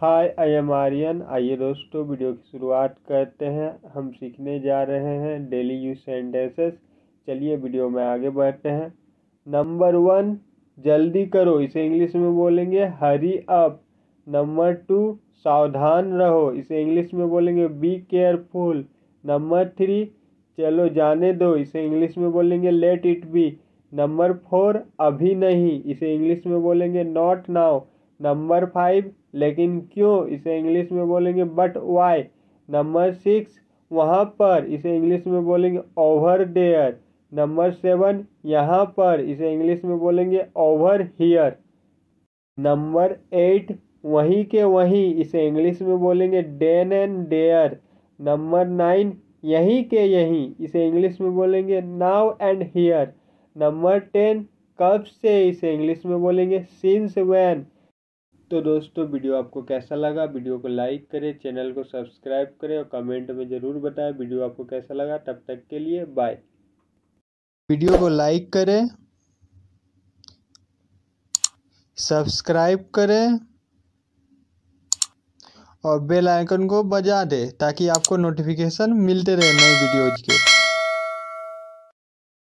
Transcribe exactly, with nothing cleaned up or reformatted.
Hi I am Aryan. आइए दोस्तों video की शुरुआत करते हैं। हम सीखने जा रहे हैं डेली यूज सेंटेंसेस। चलिए वीडियो में आगे बढ़ते हैं। नंबर वन, जल्दी करो, इसे इंग्लिश में बोलेंगे हरी अप। नंबर टू, सावधान रहो, इसे इंग्लिश में बोलेंगे बी केयरफुल। नंबर थ्री, चलो जाने दो, इसे इंग्लिश में बोलेंगे let it be. Number four, अभी नहीं, इसे इंग्लिश में बोलेंगे नॉट नाउ। नंबर फाइव, लेकिन क्यों, इसे इंग्लिश में बोलेंगे बट वाई। नंबर सिक्स, वहाँ पर, इसे इंग्लिश में बोलेंगे ओवर देयर। नंबर सेवन, यहाँ पर, इसे इंग्लिश में बोलेंगे ओवर हियर। नंबर एट, वहीं के वहीं, इसे इंग्लिश में बोलेंगे then and there. Number nine, यहीं के यहीं, इसे इंग्लिश में बोलेंगे now and here. Number ten, कब से, इसे इंग्लिश में बोलेंगे सिंस व्हेन। तो दोस्तों वीडियो आपको कैसा लगा, वीडियो को लाइक करें, चैनल को सब्सक्राइब करें और कमेंट में ज़रूर बताएं वीडियो आपको कैसा लगा। तब तक के लिए बाय। वीडियो को लाइक करें, सब्सक्राइब करें और बेल आइकन को बजा दें ताकि आपको नोटिफिकेशन मिलते रहे नई वीडियोज़ के।